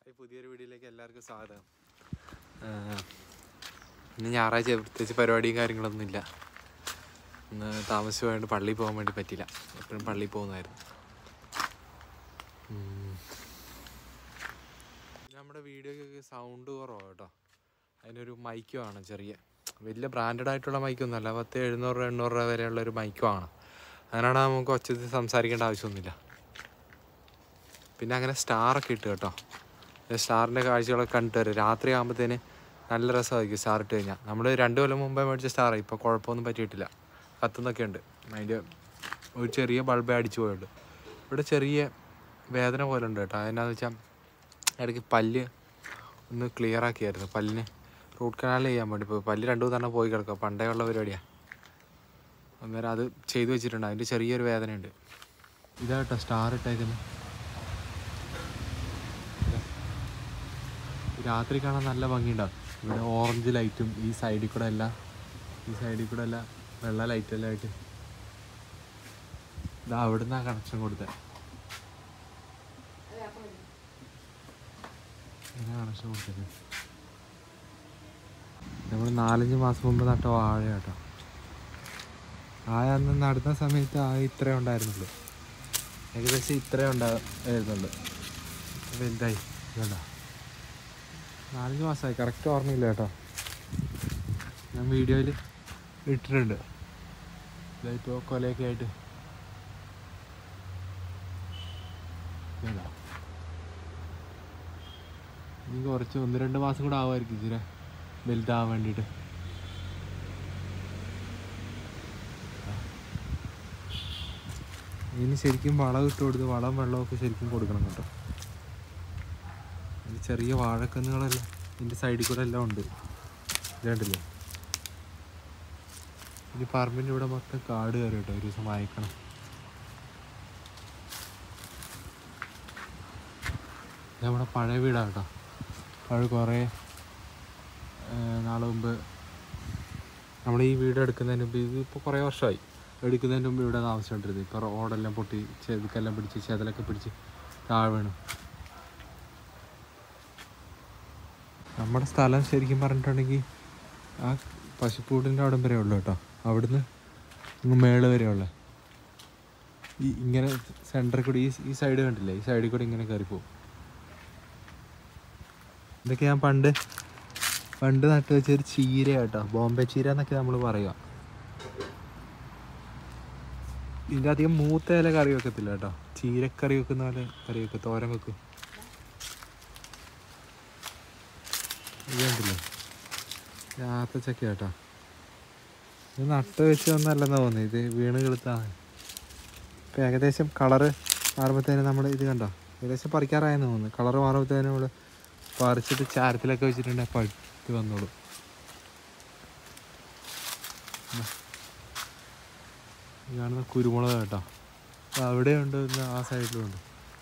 പുതിയൊരു വീഡിയോയിലേക്ക് എല്ലാവർക്കും സ്വാഗതം. ഇന്ന് ഞായറാഴ്ച പ്രത്യേകിച്ച് പരിപാടിയും കാര്യങ്ങളൊന്നും ഇല്ല. ഇന്ന് താമസിച്ച് പോയതുകൊണ്ട് പള്ളിയിൽ പോകാൻ വേണ്ടി പറ്റില്ല. എപ്പോഴും പള്ളിയിൽ പോകുന്നതായിരുന്നു. നമ്മുടെ വീഡിയോയ്ക്ക് സൗണ്ട് കുറവാണ് കേട്ടോ. അതിനൊരു മൈക്ക് വേണം, ചെറിയ വലിയ ബ്രാൻഡഡ് ആയിട്ടുള്ള മൈക്കൊന്നുമല്ല. 700 800 രൂപ വരെയുള്ളൊരു മൈക്ക് വേണം. അങ്ങനെയാണ് നമുക്ക് ഒച്ചത്തിൽ സംസാരിക്കേണ്ട ആവശ്യമൊന്നുമില്ല. പിന്നെ അങ്ങനെ സ്റ്റാറൊക്കെ ഇട്ട് കേട്ടോ. സ്റ്റാറിൻ്റെ കാഴ്ചകളൊക്കെ കണ്ടിട്ട് വരും. രാത്രി ആകുമ്പോഴത്തേന് നല്ല രസമായിരിക്കും സ്റ്റാർ ഇട്ട് കഴിഞ്ഞാൽ. നമ്മൾ 2 കൊല്ലം മുമ്പേ മേടിച്ച സ്റ്റാറാണ്. ഇപ്പോൾ കുഴപ്പമൊന്നും പറ്റിയിട്ടില്ല. കത്തുന്നൊക്കെ ഉണ്ട്. അതിൻ്റെ ഒരു ചെറിയ ബൾബേ അടിച്ചു പോയുള്ളൂ. ഇവിടെ ചെറിയ വേദന പോലെ ഉണ്ട് കേട്ടോ. അതെന്നാന്ന് വെച്ചാൽ ഇടയ്ക്ക് പല്ല് ഒന്ന് ക്ലിയർ ആക്കിയായിരുന്നു. പല്ലിന് റൂട്ട് കനാൽ ചെയ്യാൻ വേണ്ടി പോയി. പല്ല് 2 തന്നെ പോയി കിടക്കുക. പണ്ടേ ഉള്ള പരിപാടിയാണ്. അന്നേരം അത് ചെയ്തു വെച്ചിട്ടുണ്ട്. അതിൻ്റെ ചെറിയൊരു വേദനയുണ്ട്. ഇതാട്ടോ സ്റ്റാർ ഇട്ടേക്കുന്നത്. രാത്രി കാണാൻ നല്ല ഭംഗിയുണ്ടാവും. ഇവിടെ ഓറഞ്ച് ലൈറ്റും ഈ സൈഡിൽ കൂടെ എല്ലാം വെള്ള ലൈറ്റെല്ലാം ആയിട്ട്. ഇതാ അവിടുന്ന് കണക്ഷൻ കൊടുത്തത്. കണക്ഷൻ കൊടുത്തത് നമ്മൾ 4-5 മാസം മുമ്പ് നട്ട വാഴ കേട്ടോ. അന്ന് നടുന്ന സമയത്ത് ഇത്രേ ഉണ്ടായിരുന്നുള്ളൂ. ഏകദേശം ഇത്രേ ഉണ്ടായിരുന്നുള്ളൂ. വലുതായി വേണ്ട. 4-5 മാസമായി. കറക്റ്റ് ഓർമ്മയില്ല കേട്ടോ. ഞാൻ വീഡിയോയിൽ ഇട്ടിട്ടുണ്ട്. ഇതായിപ്പോൾ കൊലയൊക്കെ ആയിട്ട് ഇനി കുറച്ച് 1-2 മാസം കൂടെ ആവുമായിരിക്കും ഇച്ചിരി വലുതാവാൻ വേണ്ടിയിട്ട്. ഇതിന് ശരിക്കും വളം ഇട്ട് കൊടുത്ത് വെള്ളമൊക്കെ ശരിക്കും കൊടുക്കണം കേട്ടോ. ചെറിയ വാഴക്കന്നുകളെല്ലാം ഇതിൻ്റെ സൈഡിൽ കൂടെ എല്ലാം ഉണ്ട്. ഇതുണ്ടല്ലേ. ഇനി പറമ്പിൻ്റെ ഇവിടെ മൊത്തം കാട് കയറി കേട്ടോ. ഒരു ദിവസം വായിക്കണം. നമ്മുടെ പഴയ വീടാണ് കേട്ടോ. കുറേ നാൾ മുമ്പ് നമ്മൾ ഈ വീട് എടുക്കുന്നതിന് മുമ്പ്, ഇതിപ്പോൾ കുറേ വർഷമായി എടുക്കുന്നതിന് മുമ്പ് ഇവിടെ താമസിച്ചുകൊണ്ടിരുന്നത്. ഇപ്പോൾ റോഡെല്ലാം പൊട്ടി ചെതുക്കെല്ലാം പിടിച്ച് ചെതലൊക്കെ പിടിച്ച് താഴെ വീണു. നമ്മുടെ സ്ഥലം ശരിക്കും പറഞ്ഞിട്ടുണ്ടെങ്കിൽ ആ പശുക്കൂടിൻ്റെ അവിടം വരെ ഉള്ളു കേട്ടോ. അവിടുന്ന് മേള് വരെ ഉള്ള ഇങ്ങനെ സെൻറ്ററിൽ കൂടി ഈ സൈഡ് കണ്ടില്ലേ, ഈ സൈഡിൽ കൂടി ഇങ്ങനെ കയറിപ്പോവും. ഇതൊക്കെ ഞാൻ പണ്ട് നട്ട് വെച്ചൊരു ചീര കേട്ടോ. ബോംബെ ചീര എന്നൊക്കെ നമ്മൾ പറയുക. ഇതിൻ്റെ അധികം മൂത്ത ഇല കറി വെക്കത്തില്ല കേട്ടോ. ചീരക്കറി വെക്കുന്ന പോലെ കറി വെക്കും, തോരൻ വെക്കും. ഇത് കണ്ടില്ലേ, രാത്തച്ചക്ക കേട്ടോ. ഇത് നട്ട് വെച്ച് ഒന്നല്ലെന്നാ തോന്നുന്നത്. ഇത് വീണ് കിളുത്താണ്. ഇപ്പം ഏകദേശം കളറ് മാറുമ്പോഴത്തേനും നമ്മൾ ഇത് കണ്ടോ, ഏകദേശം പറിക്കാറായെന്ന് തോന്നുന്നു. കളറ് മാറുമ്പോഴത്തേനും നമ്മൾ പറിച്ചിട്ട് ചാരത്തിലൊക്കെ വെച്ചിട്ടുണ്ടെങ്കിൽ പഴുത്ത് വന്നോളൂ. ഈ കാണുന്ന കുരുമുളക് കേട്ടോ. അവിടെയുണ്ട്, ആ സൈഡിലും ഉണ്ട്.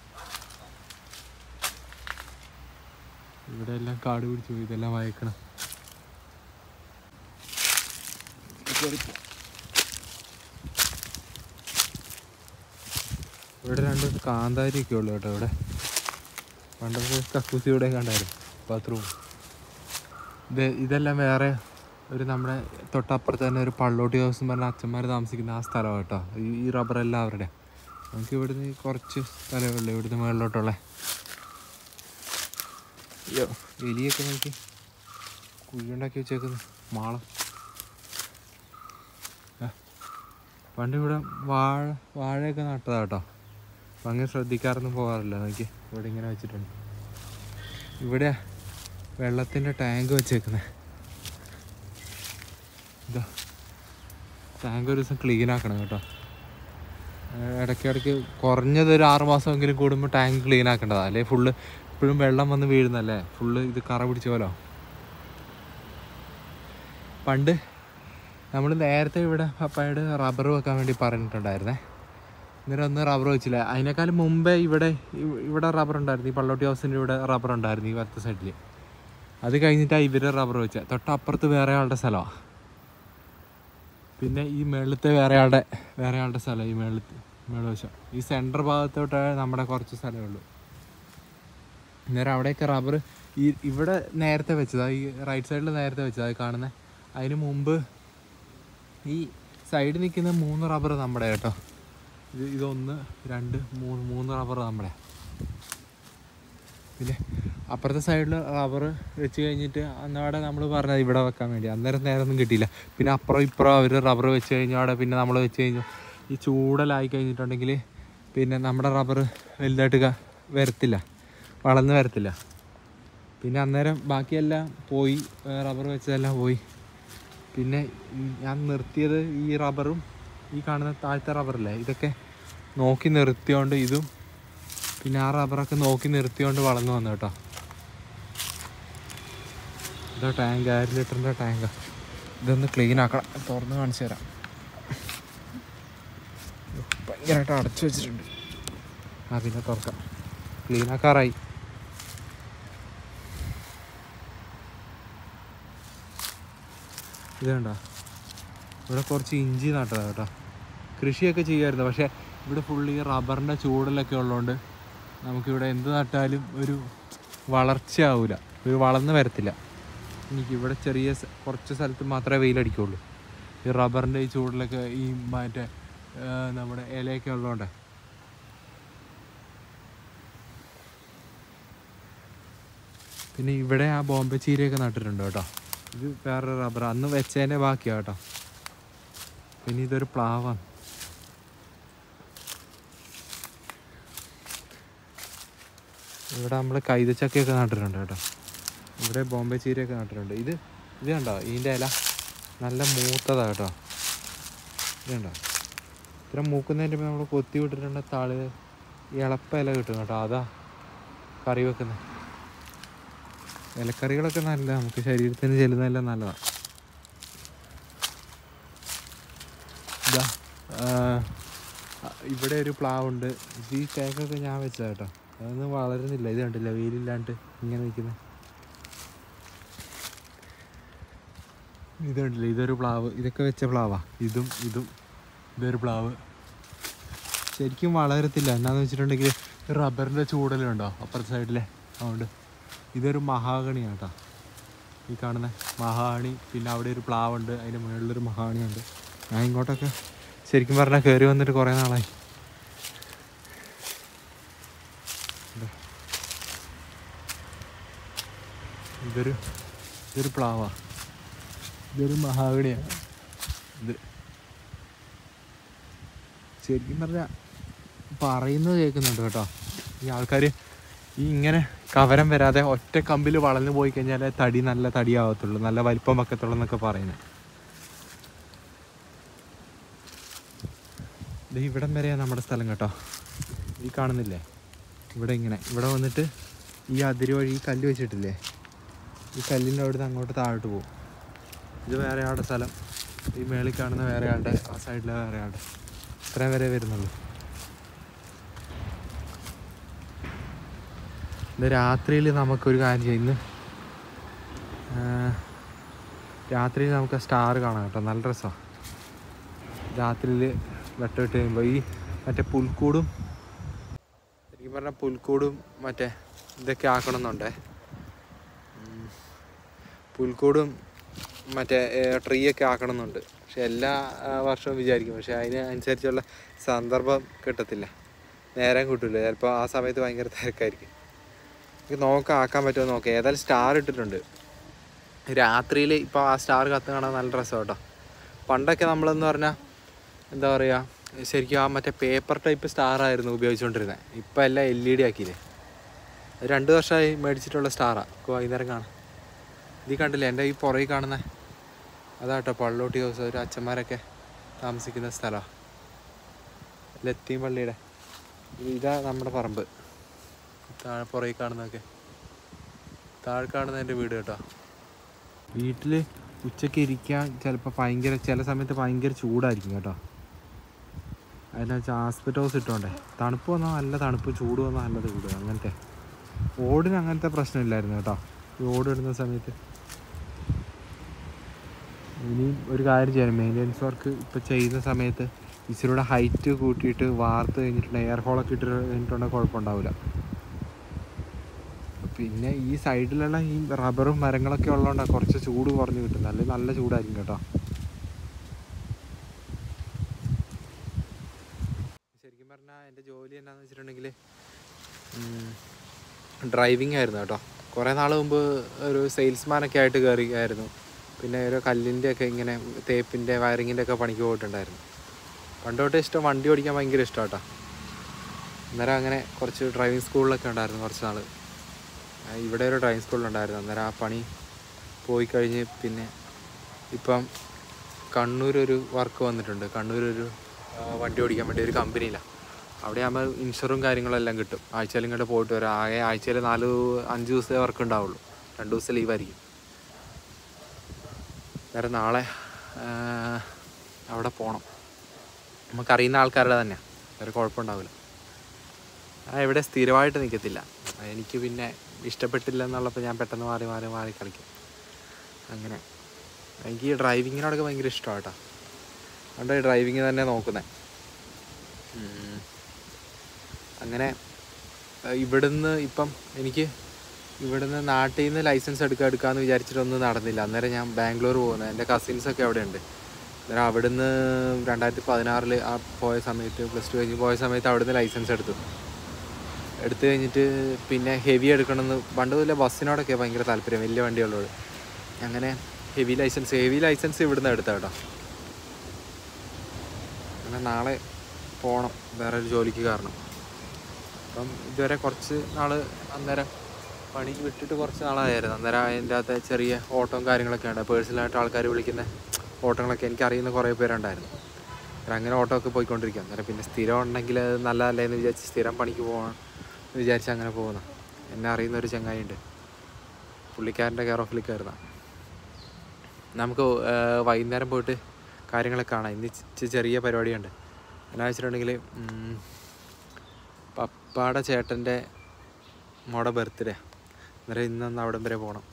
ഇവിടെ എല്ലാം കാട് പിടിച്ചു പോയി. ഇതെല്ലാം വയക്കണം. ഇവിടെ 2 കാന്താരിയൊക്കെ ഉള്ളു കേട്ടോ. ഇവിടെ പണ്ടത്തെ കക്കൂസി ഇവിടെ കണ്ടായിരുന്നു, ബാത്റൂം. ഇതെല്ലാം വേറെ ഒരു നമ്മുടെ തൊട്ടപ്പുറത്ത് തന്നെ ഒരു പള്ളോട്ടി ഹൗസ് എന്ന് പറഞ്ഞാൽ അച്ഛന്മാർ താമസിക്കുന്ന ആ സ്ഥലമാണ് കേട്ടോ. ഈ റബ്ബറെല്ലാം അവരുടെ. നമുക്ക് ഇവിടുന്ന് കുറച്ച് സ്ഥലമേ ഉള്ളൂ ഇവിടുന്ന് മുകളിലോട്ടുള്ള. അയ്യോ, എലിയൊക്കെ നോക്കി കുഴിയുണ്ടാക്കി വെച്ചേക്കുന്നു. മാളം. പണ്ട് ഇവിടെ വാഴയൊക്കെ നട്ടതാ കേട്ടോ. അപ്പം അങ്ങനെ ശ്രദ്ധിക്കാറൊന്നും പോകാറില്ല. നോക്കി ഇവിടെ ഇങ്ങനെ വെച്ചിട്ടുണ്ട്. ഇവിടെ വെള്ളത്തിൻ്റെ ടാങ്ക് വെച്ചേക്കുന്നത്. ഇതാ ടാങ്ക് ഒരു ദിവസം ക്ലീൻ ആക്കണം കേട്ടോ. ഇടയ്ക്കിടയ്ക്ക് കുറഞ്ഞത് ഒരു 6 മാസമെങ്കിലും കൂടുമ്പോൾ ടാങ്ക് ക്ലീൻ ആക്കേണ്ടതാണ്. അല്ലെങ്കിൽ ഫുള്ള് ഇപ്പോഴും വെള്ളം വന്ന് വീഴുന്നല്ലേ, ഫുള്ള് ഇത് കറ പിടിച്ച പോലോ. പണ്ട് നമ്മൾ നേരത്തെ ഇവിടെ പപ്പായോട് റബ്ബർ വെക്കാൻ വേണ്ടി പറഞ്ഞിട്ടുണ്ടായിരുന്നേ. അന്നേരം ഒന്നും റബ്ബർ വെച്ചില്ല. അതിനേക്കാളും മുമ്പേ ഇവിടെ റബ്ബർ ഉണ്ടായിരുന്നു. ഈ പള്ളോട്ടി ഹൗസിൻ്റെ ഇവിടെ റബ്ബർ ഉണ്ടായിരുന്നു, ഈ വലത്തെ സൈഡിൽ. അത് കഴിഞ്ഞിട്ടാണ് ഇവർ റബ്ബർ വെച്ചത്. തൊട്ടപ്പുറത്ത് വേറെ ആളുടെ സ്ഥലമാണ്. പിന്നെ ഈ മേളത്തെ വേറെ ആളുടെ സ്ഥലം. ഈ മേളവശം ഈ സെൻറ്റർ ഭാഗത്തോട്ട് നമ്മുടെ കുറച്ച് സ്ഥലമേ ഉള്ളൂ. അന്നേരം അവിടെയൊക്കെ റബ്ബർ ഇവിടെ നേരത്തെ വെച്ചതാണ്, ഈ റൈറ്റ് സൈഡിൽ നേരത്തെ വെച്ചതാണ് കാണുന്നത്. അതിന് മുമ്പ് ഈ സൈഡിൽ നിൽക്കുന്ന 3 റബ്ബർ നമ്മുടെ കേട്ടോ. ഇത് 1 2 3 റബ്ബർ നമ്മുടെ. പിന്നെ അപ്പുറത്തെ സൈഡിൽ റബ്ബർ വെച്ച് കഴിഞ്ഞിട്ട് അന്നവിടെ നമ്മൾ പറഞ്ഞത് ഇവിടെ വെക്കാൻ വേണ്ടി, അന്നേരം നേരമൊന്നും കിട്ടിയില്ല. പിന്നെ അപ്പുറം ഇപ്പുറം അവർ റബ്ബർ വെച്ച് കഴിഞ്ഞാൽ അവിടെ പിന്നെ നമ്മൾ വെച്ച് കഴിഞ്ഞു ഈ ചൂടലായി കഴിഞ്ഞിട്ടുണ്ടെങ്കിൽ പിന്നെ നമ്മുടെ റബ്ബർ വലുതായിട്ട് വരത്തില്ല, വളർന്ന് വരത്തില്ല. പിന്നെ അന്നേരം ബാക്കിയെല്ലാം പോയി, റബ്ബർ വെച്ചതെല്ലാം പോയി. പിന്നെ ഞാൻ നിർത്തിയത് ഈ റബ്ബറും ഈ കാണുന്ന താഴത്തെ റബ്ബറില്ലേ, ഇതൊക്കെ നോക്കി നിർത്തിയോണ്ട് ഇതും പിന്നെ ആ റബ്ബറൊക്കെ നോക്കി നിർത്തിയോണ്ട് വളർന്നു വന്നു കേട്ടോ. ഇതാ ടാങ്ക്, 1 ലിറ്ററിൻ്റെ ടാങ്കാണ്. ഇതൊന്ന് ക്ലീൻ ആക്കണം, തുറന്ന് കാണിച്ചു തരാം. ഭയങ്കരമായിട്ട് അടച്ചു വെച്ചിട്ടുണ്ട്. പിന്നെ തുറക്കാം, ക്ലീൻ ആക്കാറായി. ഇത് കണ്ടോ, ഇവിടെ കുറച്ച് ഇഞ്ചി നട്ടതാണ് കേട്ടോ. കൃഷിയൊക്കെ ചെയ്യുമായിരുന്നു, പക്ഷേ ഇവിടെ ഫുള്ള് ഈ റബ്ബറിൻ്റെ ചൂടലൊക്കെ ഉള്ളതുകൊണ്ട് നമുക്കിവിടെ എന്ത് നട്ടാലും ഒരു വളർച്ചയാവില്ല, ഒരു വളർന്ന് വരത്തില്ല. എനിക്കിവിടെ ചെറിയ കുറച്ച് സ്ഥലത്ത് മാത്രമേ വെയിലടിക്കുള്ളൂ. ഈ റബ്ബറിൻ്റെ ഈ ചൂടിലൊക്കെ ഈ മറ്റേ നമ്മുടെ ഇലയൊക്കെ ഉള്ളതുകൊണ്ട്. പിന്നെ ഇവിടെ ആ ബോംബെ ചീരയൊക്കെ നട്ടിട്ടുണ്ട് കേട്ടോ. ഇത് വേറൊരു റബ്ബർ അന്ന് വെച്ചതിൻ്റെ ബാക്കിയാണ് കേട്ടോ. പിന്നെ ഇതൊരു പ്ലാവാണ്. ഇവിടെ നമ്മൾ കൈതച്ചക്കയൊക്കെ നട്ടിട്ടുണ്ട് കേട്ടോ. ഇവിടെ ബോംബെ ചീരയൊക്കെ നട്ടിട്ടുണ്ട്. ഇത് കണ്ടോ, ഇതിൻ്റെ ഇല നല്ല മൂത്തതാണ് കേട്ടോ. ഇത് കണ്ടോ, ഇത്ര മൂക്കുന്നതിൻ്റെ നമ്മൾ കൊത്തി വിട്ടിട്ടുണ്ട്. താള് ഇളപ്പ ഇല കിട്ടും കേട്ടോ, അതാ കറി വെക്കുന്നത്. ഇലക്കറികളൊക്കെ നല്ല നമുക്ക് ശരീരത്തിന് ചെല്ലുന്നതെല്ലാം നല്ലതാണ്. ഇതാ ഇവിടെ ഒരു പ്ലാവുണ്ട്. ഈ തേക്കൊക്കെ ഞാൻ വെച്ചതാണ് കേട്ടോ. അതൊന്നും വളരുന്നില്ല. ഇത് കണ്ടില്ല, വെയിലില്ലാണ്ട് ഇങ്ങനെ നിൽക്കുന്നത്. ഇത് കണ്ടില്ല, ഇതൊരു പ്ലാവ്. ഇതൊക്കെ വെച്ച പ്ലാവാ. ഇതും ഇതൊരു പ്ലാവ്. ശരിക്കും വളരത്തില്ല. എന്നാന്ന് വെച്ചിട്ടുണ്ടെങ്കിൽ റബ്ബറിൻ്റെ ചൂടലുണ്ടോ അപ്പുറത്തെ സൈഡിലെ, അതുകൊണ്ട്. ഇതൊരു മഹാഗണിയാണ് കേട്ടോ, ഈ കാണുന്ന മഹാഗണി. പിന്നെ അവിടെ ഒരു പ്ലാവുണ്ട്, അതിൻ്റെ മുകളിലൊരു മഹാഗണിയുണ്ട്. ഞാൻ ഇങ്ങോട്ടൊക്കെ ശരിക്കും പറഞ്ഞാൽ കയറി വന്നിട്ട് കുറേ നാളായി. ഇതൊരു പ്ലാവാ, ഇതൊരു മഹാഗണിയാണ്. ഇത് ശരിക്കും പറഞ്ഞാൽ പറയുന്നത് കേൾക്കുന്നുണ്ട് കേട്ടോ. ഈ ആൾക്കാർ ഈ ഇങ്ങനെ കവരം വരാതെ ഒറ്റ കമ്പിൽ വളർന്നു പോയി കഴിഞ്ഞാൽ തടി നല്ല തടിയാവത്തുള്ളൂ, നല്ല വലിപ്പം വെക്കത്തുള്ളൂ എന്നൊക്കെ പറയുന്നത്. ഇത് ഇവിടം വരെയാണ് നമ്മുടെ സ്ഥലം കേട്ടോ. ഈ കാണുന്നില്ലേ, ഇവിടെ വന്നിട്ട് ഈ അതിര് വഴി ഈ കല്ല് വെച്ചിട്ടില്ലേ, ഈ കല്ലിൻ്റെ അവിടുന്ന് അങ്ങോട്ട് താഴോട്ട് പോകും. ഇത് വേറെ ആളുടെ സ്ഥലം. ഈ മേളിൽ കാണുന്ന വേറെ ആളുടെ, ആ സൈഡിലെ വേറെ ആളുടെ. ഇത്രയും വരെ വരുന്നുള്ളൂ. ഇന്ന് രാത്രിയിൽ നമുക്കൊരു കാര്യം ചെയ്യും. ഇന്ന് രാത്രിയിൽ നമുക്ക് സ്റ്റാർ കാണാം കേട്ടോ, നല്ല രസമാണ്. രാത്രിയിൽ വെട്ടമിട്ട് കഴിയുമ്പോൾ ഈ മറ്റേ പുൽക്കൂടും, ശരിക്കും പറഞ്ഞാൽ പുൽക്കൂടും മറ്റേ ഇതൊക്കെ ആക്കണമെന്നുണ്ടേ. പുൽക്കൂടും മറ്റേ ട്രീ ഒക്കെ ആക്കണമെന്നുണ്ട്. പക്ഷെ എല്ലാ വർഷവും വിചാരിക്കും, പക്ഷെ അതിനനുസരിച്ചുള്ള സന്ദർഭം കിട്ടത്തില്ല, നേരം കിട്ടില്ല. ചിലപ്പോൾ ആ സമയത്ത് ഭയങ്കര തിരക്കായിരിക്കും. എനിക്ക് നോക്കാം, ആക്കാൻ പറ്റുമോ നോക്കാം. ഏതായാലും സ്റ്റാർ ഇട്ടിട്ടുണ്ട്. രാത്രിയിൽ ഇപ്പോൾ ആ സ്റ്റാർ കത്ത് കാണാൻ നല്ല രസം കേട്ടോ. പണ്ടൊക്കെ നമ്മളെന്ന് പറഞ്ഞാൽ എന്താ പറയുക, ശരിക്കും ആ മറ്റേ പേപ്പർ ടൈപ്പ് സ്റ്റാറായിരുന്നു ഉപയോഗിച്ചുകൊണ്ടിരുന്നത്. ഇപ്പം എല്ലാം LED ആക്കിയില്ലേ. 2 വർഷമായി മേടിച്ചിട്ടുള്ള സ്റ്റാറാണ്. ഇപ്പോൾ വൈകുന്നേരം കാണാം. ഇത് കണ്ടില്ലേ, എൻ്റെ ഈ പുറകിൽ കാണുന്ന അതാട്ടോ പള്ളോട്ടി ഹൗസ്. ഒരു അച്ഛന്മാരൊക്കെ താമസിക്കുന്ന സ്ഥലമാണ്, ലത്തീം പള്ളിയുടെ. ഇതാ നമ്മുടെ പറമ്പ്. താഴെ പുറകിൽ കാണുന്നതൊക്കെ, താഴെ കാണുന്ന എൻ്റെ വീട് കേട്ടോ. വീട്ടിൽ ഉച്ചയ്ക്ക് ഇരിക്കാൻ ചിലപ്പോൾ ചില സമയത്ത് ഭയങ്കര ചൂടായിരിക്കും കേട്ടോ. അതിനെ വെച്ചാൽ ആസ്പെറ്റ് ഹൗസ് ഇട്ടോണ്ടേ, തണുപ്പ് വന്നാൽ നല്ല തണുപ്പ്, ചൂട് വന്നാൽ നല്ല ചൂട്. അങ്ങനത്തെ ഓടിന് അങ്ങനത്തെ പ്രശ്നമില്ലായിരുന്നു കേട്ടോ ഈ ഓട് ഇടുന്ന സമയത്ത്. ഇനിയും ഒരു കാര്യം ചെയ്യണം, മെയിൻ്റെനൻസ് വർക്ക് ഇപ്പോൾ ചെയ്യുന്ന സമയത്ത് ഇച്ചിരൂടെ ഹൈറ്റ് കൂട്ടിയിട്ട് വാർത്ത് കഴിഞ്ഞിട്ടുണ്ട്, എയർ ഹോളൊക്കെ ഇട്ട് കഴിഞ്ഞിട്ടുണ്ടെങ്കിൽ കുഴപ്പമുണ്ടാവില്ല. പിന്നെ ഈ സൈഡിലുള്ള ഈ റബ്ബറും മരങ്ങളൊക്കെ ഉള്ളതുകൊണ്ടാണ് കുറച്ച് ചൂട് കുറഞ്ഞ് കിട്ടുന്നത്, അല്ലെങ്കിൽ നല്ല ചൂടായിരിക്കും കേട്ടോ. ശരിക്കും പറഞ്ഞാൽ എൻ്റെ ജോലി എന്താണെന്ന് വെച്ചിട്ടുണ്ടെങ്കിൽ ഡ്രൈവിംഗ് ആയിരുന്നു കേട്ടോ. കുറേ നാൾ മുമ്പ് ഒരു സെയിൽസ്മാനൊക്കെ ആയിട്ട് കയറിയായിരുന്നു. പിന്നെ ഒരു കല്ലിൻ്റെ ഒക്കെ ഇങ്ങനെ തേപ്പിൻ്റെ വയറിങ്ങിൻ്റെ ഒക്കെ പണിക്ക് പോയിട്ടുണ്ടായിരുന്നു. പണ്ട് തൊട്ടേ ഇഷ്ടം, വണ്ടി ഓടിക്കാൻ ഭയങ്കര ഇഷ്ടമാണ് കേട്ടോ. അന്നേരം അങ്ങനെ കുറച്ച് ഡ്രൈവിംഗ് സ്കൂളിലൊക്കെ ഉണ്ടായിരുന്നു കുറച്ച് നാൾ. ഇവിടെ ഒരു ഡ്രൈവിംഗ് സ്കൂളിലുണ്ടായിരുന്നു. അന്നേരം ആ പണി പോയി കഴിഞ്ഞ് പിന്നെ ഇപ്പം കണ്ണൂരൊരു വർക്ക് വന്നിട്ടുണ്ട്. കണ്ണൂരൊരു വണ്ടി ഓടിക്കാൻ വേണ്ടി ഒരു കമ്പനിയിലാണ്. അവിടെ ആകുമ്പോൾ ഇൻഷുറും കാര്യങ്ങളെല്ലാം കിട്ടും. ആഴ്ചയിൽ ഇങ്ങോട്ട് പോയിട്ട് വരാം. ആകെ ആഴ്ചയിൽ 4-5 ദിവസത്തെ വർക്ക് ഉണ്ടാവുള്ളൂ, 2 ദിവസം ലീവായിരിക്കും. വേറെ നാളെ അവിടെ പോകണം. നമുക്കറിയുന്ന ആൾക്കാരുടെ തന്നെയാണ്, വേറെ കുഴപ്പമുണ്ടാവില്ല. ഇവിടെ സ്ഥിരമായിട്ട് നിൽക്കത്തില്ല. എനിക്ക് പിന്നെ ഇഷ്ടപ്പെട്ടില്ല എന്നുള്ളപ്പോൾ ഞാൻ പെട്ടെന്ന് മാറി കളിക്കും. അങ്ങനെ എനിക്ക് ഈ ഡ്രൈവിങ്ങിനോടൊക്കെ ഭയങ്കര ഇഷ്ടമാണ് കേട്ടോ. അതുകൊണ്ട് ഡ്രൈവിങ് തന്നെ നോക്കുന്നത്. അങ്ങനെ ഇവിടുന്ന് ഇപ്പം എനിക്ക് ഇവിടുന്ന് നാട്ടിൽ നിന്ന് ലൈസൻസ് എടുക്കാമെന്ന് വിചാരിച്ചിട്ടൊന്നും നടന്നില്ല. അന്നേരം ഞാൻ ബാംഗ്ലൂർ പോകുന്നത്. എൻ്റെ കസിൻസൊക്കെ അവിടെ ഉണ്ട്. അന്നേരം അവിടുന്ന് 2016 ആ പോയ സമയത്ത്, +2 കഴിഞ്ഞ് പോയ സമയത്ത് അവിടുന്ന് ലൈസൻസ് എടുത്തു കഴിഞ്ഞിട്ട് പിന്നെ ഹെവി എടുക്കണമെന്ന് പണ്ട് മുതലേ ബസ്സിനോടൊക്കെ ഭയങ്കര താല്പര്യം, വലിയ വണ്ടികളോട്. അങ്ങനെ ഹെവി ലൈസൻസ് ഇവിടുന്ന് എടുത്താൽ കേട്ടോ. അങ്ങനെ നാളെ പോകണം വേറൊരു ജോലിക്ക്. കാരണം അപ്പം ഇതുവരെ കുറച്ച് നാൾ അന്നേരം പണി വിട്ടിട്ട് കുറച്ച് നാളായിരുന്നു. അന്നേരം അതിൻ്റെ അകത്ത് ചെറിയ ഓട്ടവും കാര്യങ്ങളൊക്കെ ഉണ്ട്. പേഴ്സണലായിട്ട് ആൾക്കാർ വിളിക്കുന്ന ഓട്ടങ്ങളൊക്കെ എനിക്കറിയുന്ന കുറേ പേരുണ്ടായിരുന്നു. അങ്ങനെ ഓട്ടോ ഒക്കെ പോയിക്കൊണ്ടിരിക്കുക. അന്നേരം പിന്നെ സ്ഥിരം ഉണ്ടെങ്കിൽ അത് നല്ലതല്ലേന്ന് വിചാരിച്ച് സ്ഥിരം പണിക്ക് പോകണം എന്ന് വിചാരിച്ച് അങ്ങനെ പോകുന്ന എന്നെ അറിയുന്നൊരു ചങ്ങായിയുണ്ട്. പുള്ളിക്കാരൻ്റെ കെയർ ഓഫിൽ കയറുന്ന. നമുക്ക് വൈകുന്നേരം പോയിട്ട് കാര്യങ്ങളൊക്കെ കാണാം. ഇന്ന് ചെറിയ പരിപാടിയുണ്ട്. എന്നാ വെച്ചിട്ടുണ്ടെങ്കിൽ പപ്പാടെ ചേട്ടൻ്റെ മോടെ ബർത്ത്ഡേ. അന്നേരം ഇന്നൊന്ന് അവിടം വരെ പോകണം.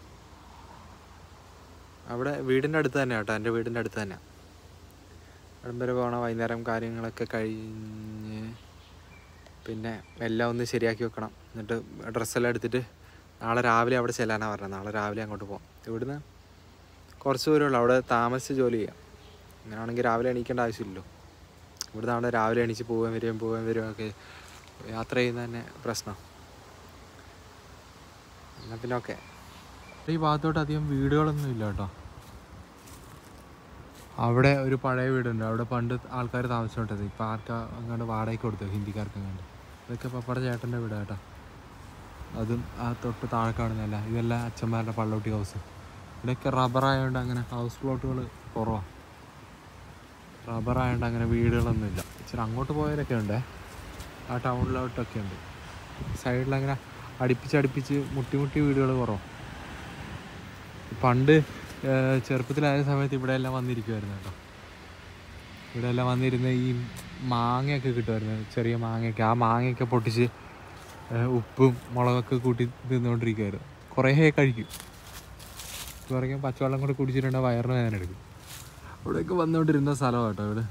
അവിടെ വീടിൻ്റെ അടുത്ത് തന്നെ കേട്ടോ, എൻ്റെ വീടിൻ്റെ അടുത്ത് തന്നെ. അവിടം വരെ പോകണം. വൈകുന്നേരം കാര്യങ്ങളൊക്കെ കഴിഞ്ഞ് പിന്നെ എല്ലാം ഒന്ന് ശരിയാക്കി വെക്കണം. എന്നിട്ട് ഡ്രസ്സെല്ലാം എടുത്തിട്ട് നാളെ രാവിലെ അവിടെ ചെല്ലാനാണ് പറഞ്ഞത്. നാളെ രാവിലെ അങ്ങോട്ട് പോകാം. ഇവിടുന്ന് കുറച്ച് ദൂരമുള്ളൂ. അവിടെ താമസിച്ച് ജോലി ചെയ്യാം. അങ്ങനെയാണെങ്കിൽ രാവിലെ എണീക്കേണ്ട ആവശ്യമില്ലല്ലോ. ഇവിടുന്ന് അവിടെ രാവിലെ എണീച്ച് പോകാൻ വരികയൊക്കെ യാത്ര ചെയ്യുന്ന തന്നെ പ്രശ്നം. എന്നാൽ പിന്നെ ഓക്കെ. ഈ ഭാഗത്തോട്ട് അധികം വീടുകളൊന്നും ഇല്ല കേട്ടോ. അവിടെ ഒരു പഴയ വീടുണ്ട്. അവിടെ പണ്ട് ആൾക്കാർ താമസിച്ചോട്ടത്. ഇപ്പം ആർക്കാ അങ്ങോട്ട് വാടകയ്ക്ക് കൊടുത്തു, ഹിന്ദിക്കാർക്ക് അങ്ങോട്ട്. ഇതൊക്കെ പപ്പയുടെ ചേട്ടൻ്റെ വീടാണ് കേട്ടോ. അതും ആ തൊട്ട് താഴെ കാണുന്നതല്ല. ഇതെല്ലാം അച്ഛന്മാരുടെ പള്ളോട്ടി ഹൗസ്. ഇവിടെയൊക്കെ റബ്ബറായതുകൊണ്ട് അങ്ങനെ ഹൗസ് പ്ലോട്ടുകൾ കുറവാണ്. റബ്ബറായതുകൊണ്ട് അങ്ങനെ വീടുകളൊന്നും ഇല്ല. ഇച്ചിരി അങ്ങോട്ട് പോയവരൊക്കെ ഉണ്ട്, ആ ടൗണിലോട്ടൊക്കെ ഉണ്ട്. സൈഡിലങ്ങനെ അടുപ്പിച്ച് മുട്ടി വീടുകൾ കുറവാണ്. പണ്ട് ചെറുപ്പത്തിലായ സമയത്ത് ഇവിടെ എല്ലാം വന്നിരിക്കുമായിരുന്നു കേട്ടോ. ഇവിടെ എല്ലാം വന്നിരുന്ന് ഈ മാങ്ങയൊക്കെ കിട്ടുമായിരുന്നു, ചെറിയ മാങ്ങയൊക്കെ. ആ മാങ്ങയൊക്കെ പൊട്ടിച്ച് ഉപ്പും മുളകൊക്കെ കൂട്ടി തിന്നുകൊണ്ടിരിക്കുമായിരുന്നു. കുറേ കഴിക്കും. കുറേ പച്ചവെള്ളം കൂടെ കുടിച്ചിട്ടുണ്ടെങ്കിൽ വയറിന് വേദന എടുക്കും. ഇവിടെയൊക്കെ വന്നുകൊണ്ടിരുന്ന സ്ഥലമാണ് കേട്ടോ ഇവിടെ.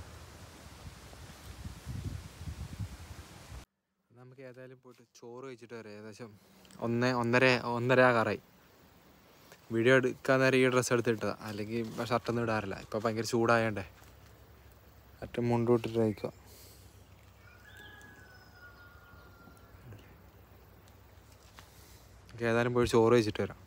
നമുക്ക് ഏതായാലും പോയിട്ട് ചോറ് കഴിച്ചിട്ട് വരാം. ഏകദേശം 1:30 ആകാറായി. വീഡിയോ എടുക്കാൻ നേരം ഈ ഡ്രസ്സ് എടുത്തിട്ടതാണ്, അല്ലെങ്കിൽ ഷർട്ടൊന്നും ഇടാറില്ല. ഇപ്പോൾ ഭയങ്കര ചൂടായതുകൊണ്ടേ അറ്റം മുണ്ടോട്ടിട്ട് കഴിക്കുക. ഏതായാലും പോയി ചോറ് കഴിച്ചിട്ട് വരാം.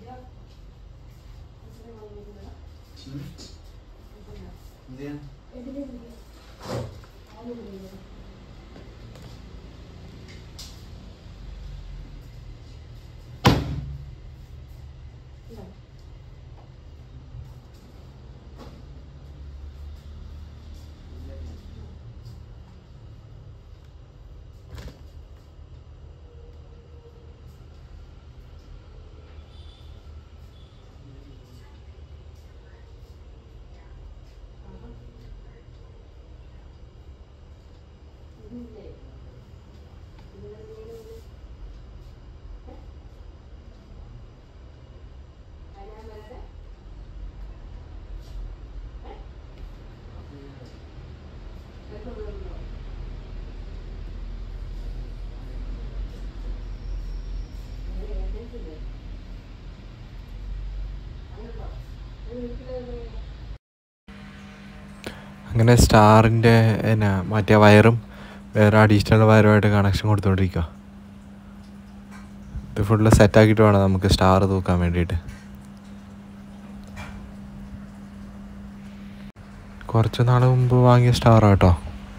അങ്ങനെ സ്റ്റാറിൻ്റെ എന്നാ മറ്റേ വയറും വേറെ അഡീഷണൽ വയറുമായിട്ട് കണക്ഷൻ കൊടുത്തുകൊണ്ടിരിക്കുക. ഇത് ഫുള്ള് സെറ്റാക്കിയിട്ട് വേണം നമുക്ക് സ്റ്റാർ തൂക്കാൻ വേണ്ടിയിട്ട്. കുറച്ച് നാൾ മുമ്പ് വാങ്ങിയ സ്റ്റാറാണ് കേട്ടോ.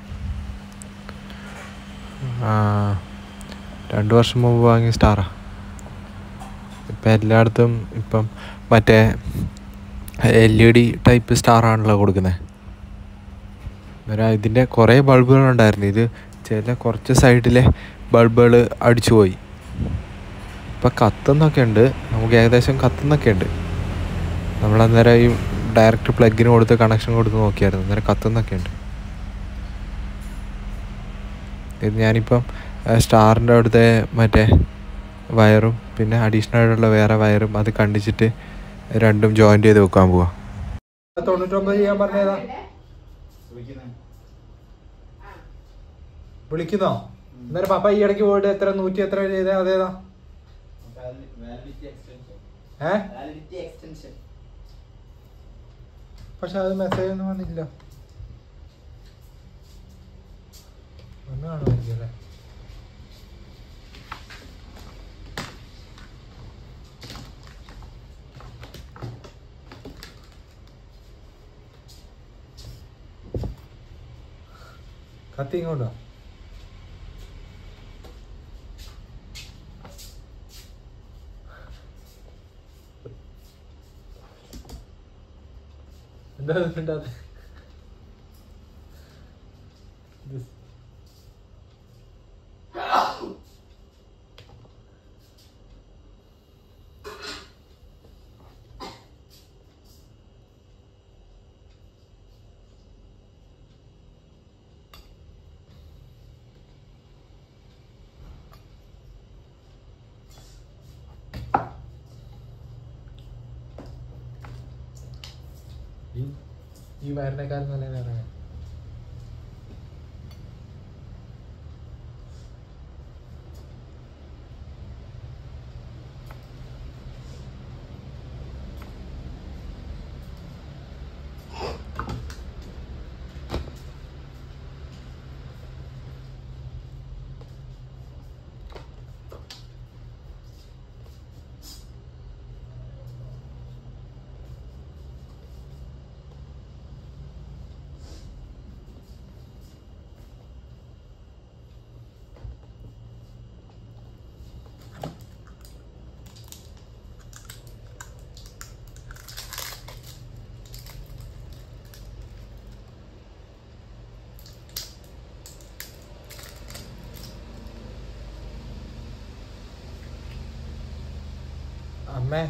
2 വർഷം മുമ്പ് വാങ്ങിയ സ്റ്റാറാണ്. ഇപ്പം എല്ലായിടത്തും ഇപ്പം മറ്റേ LED ടൈപ്പ് സ്റ്റാറാണല്ലോ കൊടുക്കുന്നത്. ഇതിൻ്റെ കുറേ ബൾബുകളുണ്ടായിരുന്നു. ഇത് കുറച്ച് സൈഡിലെ ബൾബുകൾ അടിച്ചു പോയി. ഇപ്പം കത്തുന്നൊക്കെ ഉണ്ട്, നമുക്ക് ഏകദേശം കത്തുന്നൊക്കെ ഉണ്ട്. നമ്മളന്നേരം ഈ ഡയറക്റ്റ് പ്ലഗിന് കൊടുത്ത് കണക്ഷൻ കൊടുത്ത് നോക്കിയായിരുന്നു, അന്നേരം കത്തുന്നൊക്കെ ഉണ്ട്. ഇത് ഞാനിപ്പം സ്റ്റാറിൻ്റെ അവിടുത്തെ മറ്റേ വയറും പിന്നെ അഡീഷണൽ ആയിട്ടുള്ള വേറെ വയറും അത് കണ്ടിച്ചിട്ട് രണ്ടും ജോയിൻ്റ് ചെയ്ത് വെക്കാൻ പോവാം. 99 ചെയ്യാൻ പറഞ്ഞതാ വിളിക്കുന്നോ? അന്നേരം പപ്പ ഈ ഇടയ്ക്ക് പോയിട്ട് എത്ര 100 എത്ര ചെയ്തേ? അതേതാ? പക്ഷെ അത് മെസ്സേജ് ഒന്നും വന്നില്ല. ഒന്ന് കാണുമായിരിക്കും. കത്തി ഇങ്ങോട്ടോ? എന്താ ഉണ്ടാകുന്നത്? ഈ വയറിനേക്കാൾ നല്ല ഇറങ്ങാം. അമ്മേ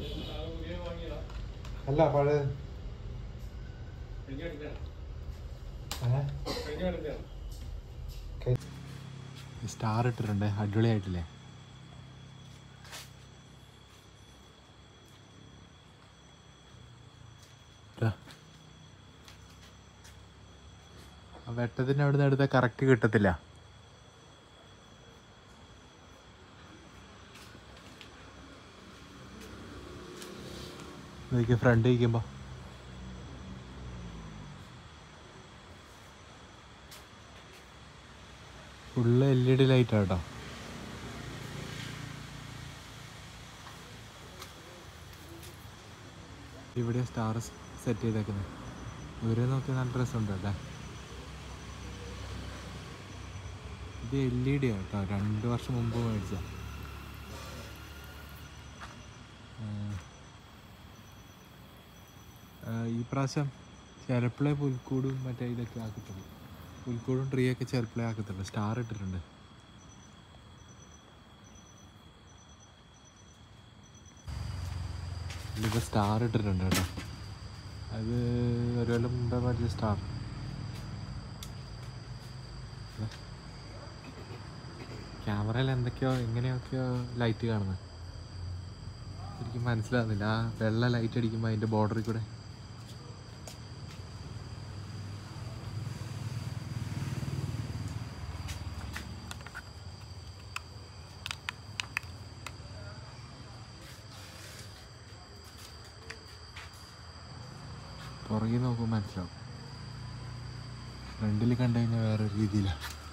അല്ല പഴയ സ്റ്റാർ ഇട്ടിട്ടുണ്ട്, അടിപൊളിയായിട്ടില്ലേ? വെട്ടത്തിൻ്റെ അവിടെ നിന്ന് എടുത്താൽ കറക്റ്റ് കിട്ടത്തില്ല. ഇതൊക്കെ ഫ്രണ്ട് ഇരിക്കുമ്പോൾ ഫുള്ള് LED ലൈറ്റാണ് കേട്ടോ. ഇവിടെ സ്റ്റാർ സെറ്റ് ചെയ്തേക്കുന്നത് ഇവരെ നോക്കി നല്ല രസമുണ്ട് അല്ലേ. ഇത് LED ആണ് കേട്ടോ, 2 വർഷം മുമ്പ് മേടിച്ച. ഈ പ്രാവശ്യം ചിലപ്പോഴേ പുൽക്കൂടും മറ്റേ ഇതൊക്കെ ആക്കത്തുള്ളൂ. പുൽക്കൂടും ട്രീ ഒക്കെ ചിലപ്പോഴേ ആക്കത്തുള്ളൂ. സ്റ്റാർ ഇട്ടിട്ടുണ്ട്. ഇതിപ്പോൾ സ്റ്റാർ ഇട്ടിട്ടുണ്ട് കേട്ടോ. അത് ഒരു കൊല്ലം മുമ്പേ മേടിച്ച സ്റ്റാർ. ക്യാമറയിൽ എന്തൊക്കെയോ എങ്ങനെയൊക്കെയോ ലൈറ്റ് കാണുന്നത് എനിക്ക് മനസ്സിലാകുന്നില്ല. ആ വെള്ള ലൈറ്റ് അടിക്കുമ്പോൾ അതിൻ്റെ ബോർഡറിൽ കൂടെ പുറകിൽ നോക്കുമ്പോൾ മനസ്സിലാവും. ഫ്രണ്ടിൽ കണ്ടു കഴിഞ്ഞാൽ വേറെ രീതിയിലാണ്.